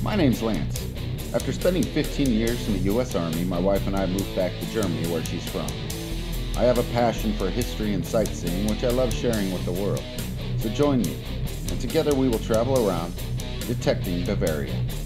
My name's Lance. After spending 15 years in the U.S. Army, my wife and I moved back to Germany, where she's from. I have a passion for history and sightseeing, which I love sharing with the world. So join me, and together we will travel around, detecting Bavaria.